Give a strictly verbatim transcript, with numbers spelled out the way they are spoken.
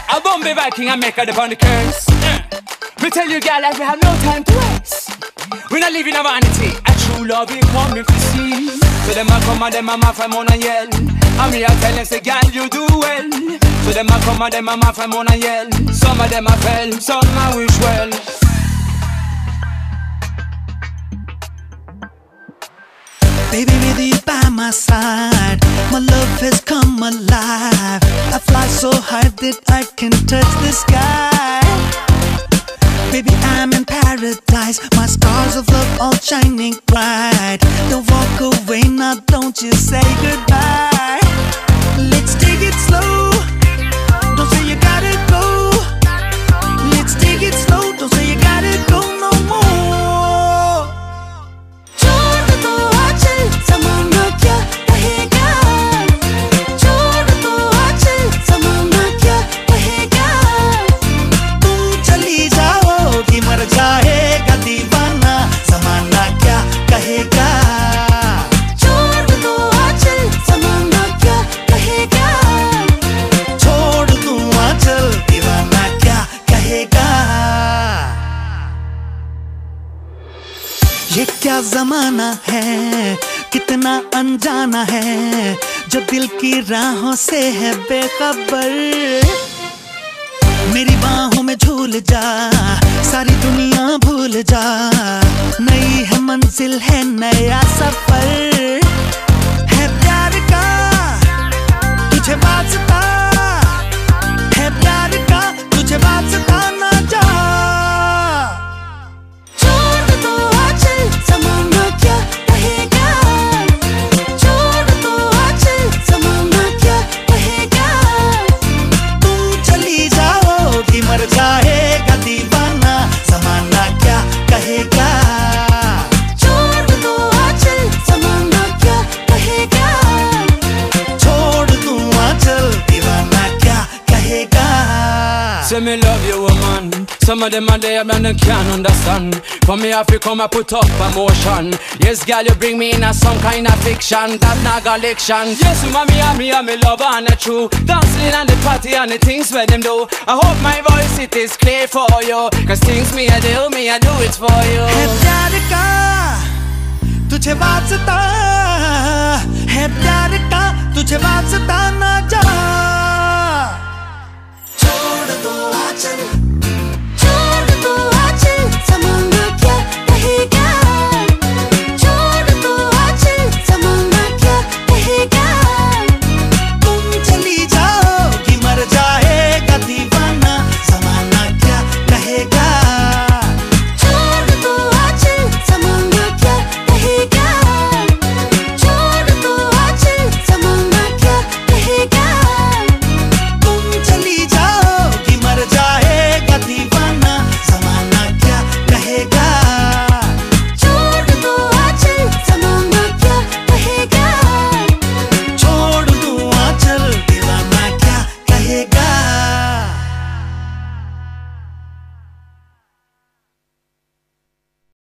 A Bombay Viking and make her upon the curse. We tell you, girl, that we have no time to waste. We not living a vanity, a true love we coming to see. So them a come and them a maff and moan and yell. And me a tell them say, girl, you do well. So them a come and them a maff and moan and yell. Some of them a fell, some a wish well. Baby, with you by my side, my love has come alive. I fly so high that I can touch the sky. Baby, I'm in paradise, my stars of love all shining bright. Don't walk away now, don't you say goodbye. Let's take it slow, don't say you gotta go. Let's take it slow, don't say you gotta go no more. छोड़ दो आंचल, ज़माना क्या कहेगा. छोड़ दो आंचल, ज़माना क्या कहेगा. तुम चली जाओगी मर जाएगा दीवाना, ज़माना क्या कहेगा. छोड़ दो आंचल, ज़माना क्या कहेगा. छोड़ दो आंचल, दीवाना क्या कहेगा. ये क्या ज़माना है, कितना अनजाना है, जो दिल की राहों से है बेखबर. मेरी बाहों में झूल जा, सारी दुनिया भूल जा. नई है मंजिल है नया सफर, है प्यार का तुझे वास्ता, है प्यार का तुझे वास्ता ना जा. छोड़ दो आंचल, ज़माना क्या कहेगा. छोड़ दो आंचल, ज़माना क्या कहेगा. तुम चली जाओगी मर जाएगा दीवाना, ज़माना क्या कहेगा. छोड़ दो आंचल, ज़माना क्या कहेगा. छोड़ दो आंचल, दीवाना क्या कहेगा. Say me love you, woman. Some of them are there and they can't understand. For me, I feel come and put up emotion. Yes, girl, you bring me in a some kind of fiction. That not collection. Yes, mommy, and me, and me love and the true. Dancing on the party and the things where them do. I hope my voice it is clear for you. Cause things me I do, me I do it for you. है प्यार का तुझे वास्ता, है प्यार का तुझे वास्ता ना जा. छोड़ दो आंचल,